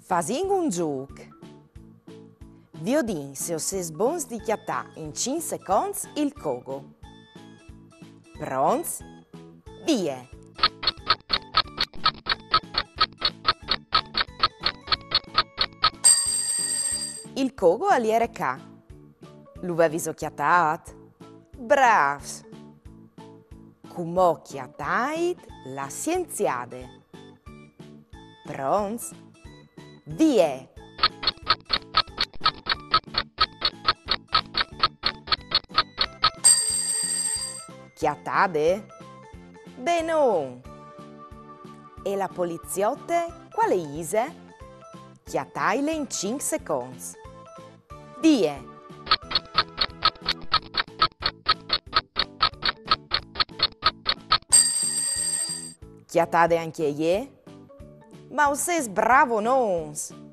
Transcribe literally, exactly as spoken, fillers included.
Fasin un gioc. Viodin se o ses bons di chiattà in cinque secondi il cogo. Pronts? Vie! Il cogo aliere ca. Lu vevis chiattat? Bravs! Cumò chiattait la scienziade. Pronts? Vie! Chiattade? Benon! E la poliziotte quale ise? Chiattaile in cinque secondi. Vie! Chiattade anche ie? Ma o ses bravo nons!